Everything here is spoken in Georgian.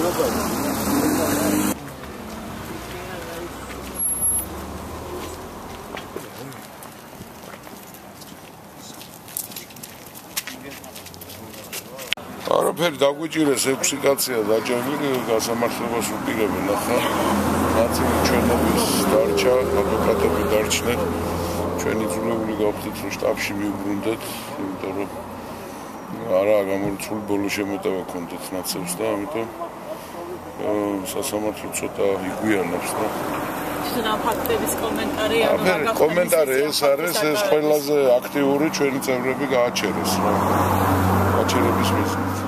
არაფერი დაგვიჭირეს 6 კაცია დაჯერილი გასამართლებას უპირებენ ახლა ნაწილი ჩვენობის დარჩა ადვოკატები დარჩნენ ჩვენი ძულებული გავხდით რომ შტაბში მივუბრუნდეთ იმიტომ რომ არა გამორჩული ბოლო შემოტევა ქონდათ ნაცებს და ამიტომ სასამართლო ცოტა იგვიანებს და ამ ფაქტების კომენტარი კომენტარი ეს არის ეს ყველაზე აქტიური ჩვენი წევრები გააჩერეს რა გააჩერების მიზნით